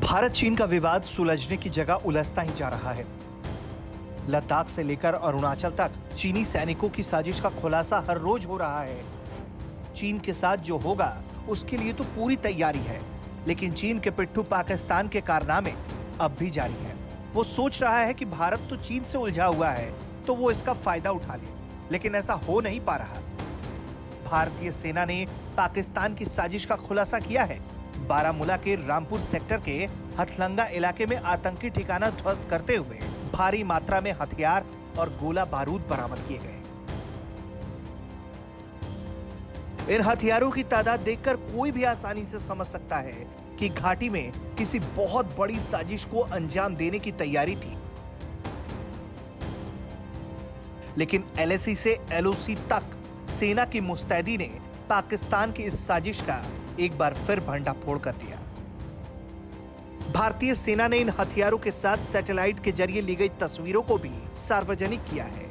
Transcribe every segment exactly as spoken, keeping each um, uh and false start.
भारत चीन का विवाद सुलझने की जगह उलझता ही जा रहा है। लद्दाख से लेकर अरुणाचल तक चीनी सैनिकों की साजिश का खुलासा हर रोज हो रहा है। चीन के साथ जो होगा उसके लिए तो पूरी तैयारी है, लेकिन चीन के पिट्ठू पाकिस्तान के कारनामे अब भी जारी हैं। वो सोच रहा है कि भारत तो चीन से उलझा हुआ है तो वो इसका फायदा उठा ले, लेकिन ऐसा हो नहीं पा रहा। भारतीय सेना ने पाकिस्तान की साजिश का खुलासा किया है। बारामूला के रामपुर सेक्टर के हथलंगा इलाके में आतंकी ठिकाना ध्वस्त करते हुए भारी मात्रा में हथियार और गोला बारूद बरामद किए गए। इन हथियारों की तादाद देखकर कोई भी आसानी से समझ सकता है कि घाटी में किसी बहुत बड़ी साजिश को अंजाम देने की तैयारी थी। लेकिन एलएसी से एलओसी तक सेना की मुस्तैदी ने पाकिस्तान की इस साजिश का एक बार फिर भंडाफोड़ कर दिया। भारतीय सेना ने इन हथियारों के साथ सैटेलाइट के जरिए ली गई तस्वीरों को भी सार्वजनिक किया है,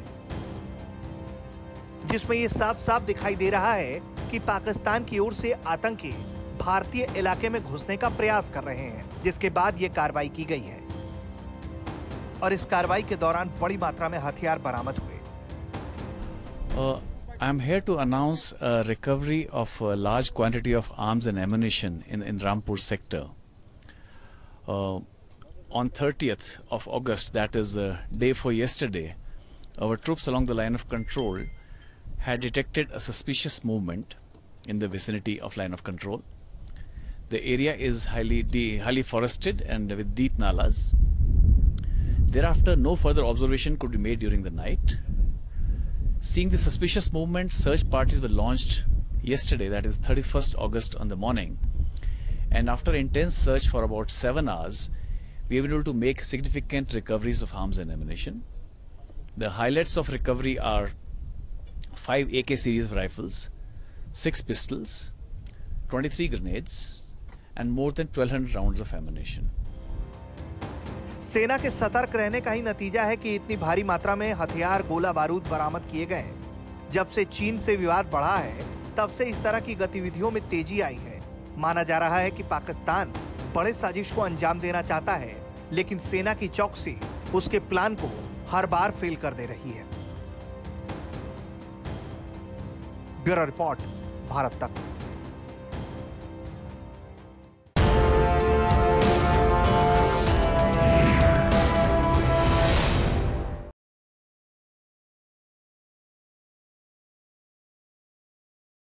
जिसमें यह साफ साफ दिखाई दे रहा है कि पाकिस्तान की ओर से आतंकी भारतीय इलाके में घुसने का प्रयास कर रहे हैं, जिसके बाद यह कार्रवाई की गई है और इस कार्रवाई के दौरान बड़ी मात्रा में हथियार बरामद हुए। Uh, I'm here to announce a recovery of a large quantity of arms and ammunition in, in Rampur sector. Uh, on thirtieth of August, that is uh, day for yesterday, our troops along the line of control had detected a suspicious movement in the vicinity of line of control. The area is highly, de highly forested and with deep nalas. Thereafter, no further observation could be made during the night. Seeing the suspicious movement, search parties were launched yesterday, that is thirty-first August on the morning. And after intense search for about seven hours, we were able to make significant recoveries of arms and ammunition. The highlights of recovery are five A K series of rifles, six pistols, twenty-three grenades, and more than twelve hundred rounds of ammunition. सेना के सतर्क रहने का ही नतीजा है कि इतनी भारी मात्रा में हथियार गोला बारूद बरामद किए गए। जब से चीन से विवाद बढ़ा है, तब से इस तरह की गतिविधियों में तेजी आई है। माना जा रहा है कि पाकिस्तान बड़े साजिश को अंजाम देना चाहता है, लेकिन सेना की चौकसी उसके प्लान को हर बार फेल कर दे रही है। ब्यूरो रिपोर्ट, भारत तक।